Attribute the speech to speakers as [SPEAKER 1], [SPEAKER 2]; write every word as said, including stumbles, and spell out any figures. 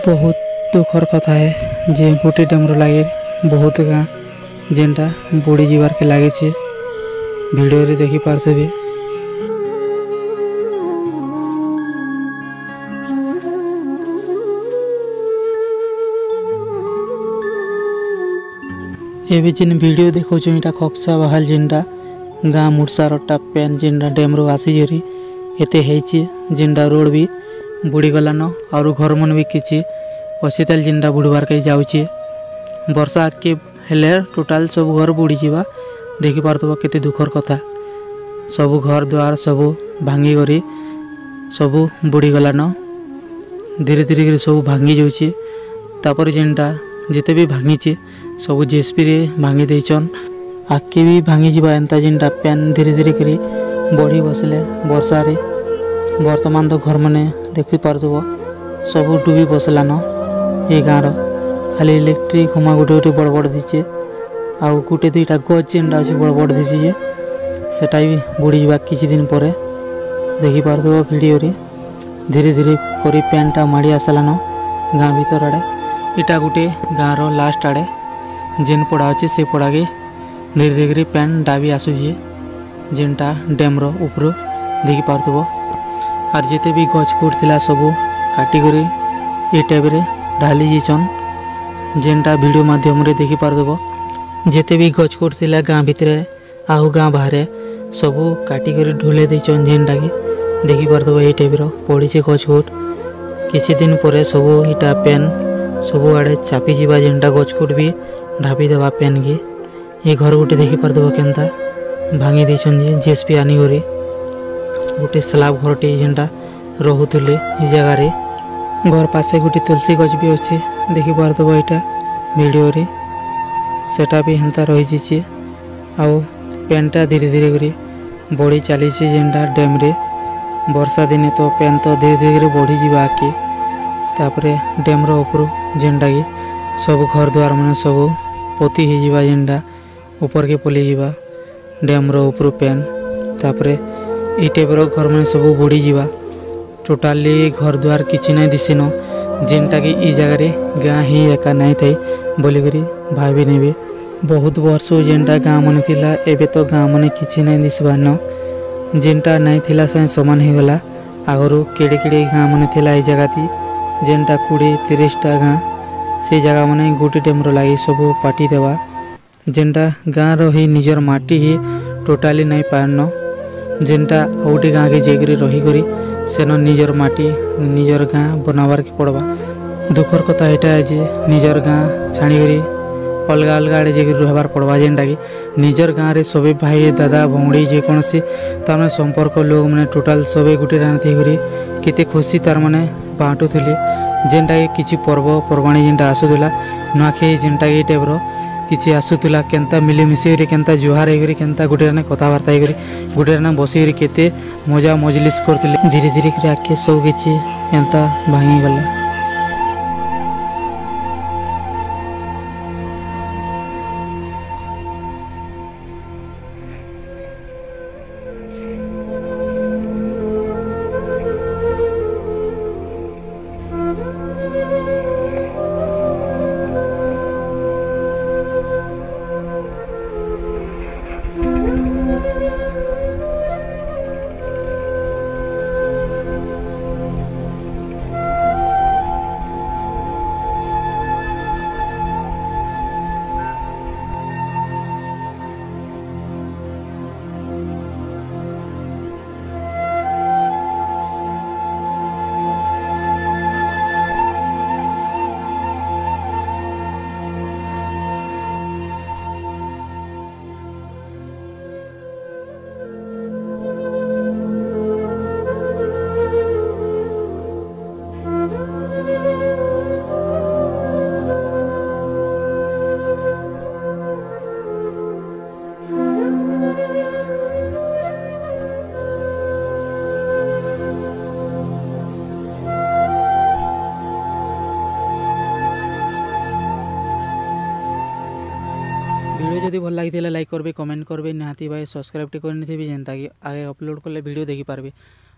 [SPEAKER 1] बहुत दुखर कथा है जे गोटे डैम्र लगे बहुत गाँ जेनटा बुड़ी जीवार के लगे वीडियो रे देखी पारथबे। एबे जिन वीडियो देखो इटा खक्सा बहाल जेनटा गाँ मुड़सार पेन जेनटा डैम्रु आसी जरी एते हेची जेनटा रोड भी बुड़ी गलान और घर मन भी किसी असीताल जेनटा बुड़बार के जाऊँचे वर्षा के हेले टोटाल सब घर बुड़ी जावा देखी पारथबो केते दुखर कथा। सब घर द्वार सब भांगी गरी सब बुड़ी गलान धीरे धीरे सब भांगी जाऊँचे तापर जेनटा जिते भी भांगी सब जेसीबी रे भांगी देचन आके भी भांगी जावा एंता जेनटा पेन धीरे धीरे करी बढ़ी बसले वर्षा रे वर्तमान तो घर मैंने देखी पारथबो सब डूबी बसलान ये गाँव खाली इलेक्ट्रिक खमा गोटे गोटे बड़ बड़ दीचे आउ गोटे दुईटा गच जेनटा अच्छे बड़ बड़ दीचे जे सेटा भी बुड़ी जा किसी दिन पर देखी पारथबो वीडियो रे धीरे धीरे करी पेनटा माड़ी आसलान गाँ भीतर आड़े इटा गोटे गाँव लास्ट आड़े जेन पड़ा अच्छे से पड़ा के धीरे धीरे पेन डाबी आसूचे जेनटा डैम्र ऊपर देखी पारथबो आर जिते भी गछ कूट थिला सब काटिक ये टाइप रे ढाली जाइछन जेनटा वीडियो माध्यम रे देखी पारथबो जिते भी गछ कूट थिला गाँ भितर आहु गाँ बाहर सब काटिक ढुले देचन जेनटा कि देखी पारथबो ये टाइप रो पड़ीचे गछ कूट किछि दिन पर सब इटा पेन सब आड़े चापी जीवा जेनटा गछ कूट भी ढापी देवा पेन के ये घर गोटे देखी पारथबो केनता भांगी देचन जे जेसीबी आनी गरी गोटे स्लाब घरटे जेनटा रोहुले ये जगार घर पासे गोटे तुलसी गछ भी अच्छे देखी पारथबो यहाँ वीडियो रे सेटा भी हेन्ता रही जाइए आउ पेनटा धीरे धीरे करी बढ़ी चली जेनटा डैम रे वर्षा दिने तो पेन तो धीरे धीरे बढ़ी जावा आके तापरे डैम रो ऊपर जेनटा कि सब घर द्वार मैंने सब पोती हो जावा जेनटा ऊपर के पली जावा डैम रो ऊपर पेन तापरे ये टाइप घर में सब बुड़ी जावा टोटाली घर द्वार किसी ना दिशन जेनटा कि ई जगार गाँ ही एका नहीं थी बोलिक भावी ने बहुत वर्ष जेनटा गाँ मन थिला एबे तो गाँ मन किसी नहीं दिशबान जेनटा नहीं थिला से समान हो गला आगरू केड़े केड़े गाँ मन थिला ई जगह थी जेनटा कोड़े तीसटा गाँ से जगह मैंने गोटे डैम्र लगी सब पाटी देवा जेनटा गाँ री निजर माटी ही टोटाली नहीं पारन जेनटा गोटे गाँ के जाकर रहीकरी सेन निजर माटी निजर गाँ बनाबार के पड़वा दुखर कथा यहाँ है जे निजर गाँ छाणीकरी अलग अलग आड़े जाकर रहबार पड़वा जेनटा कि निजर गाँव रे सबे भाई दादा भौणी जेकोसी तार मैंने संपर्क लोग मैंने टोटाल सबे गोटे रान थी केते खुशी तार मैंने बाँटुले जेनटा कि किसी पर्व पर्वाणी जेनटा आसूला नुआखाई जेनटा कि टाइप किसी आसूला केनता मिलीमिशी केनता जुहार होकर केनता गोटे रान कथबार्ता होकर गोटे रान बसिक केते मजा मजलिस करते धीरे धीरे आके सब किसी एंता भांगी गला। वीडियो जदि भल लगी लाइक करबे कमेंट करबे निहाती भाई सब्सक्राइब करनी जेनता कि आगे अपलोड कले वीडियो देखी पारबे।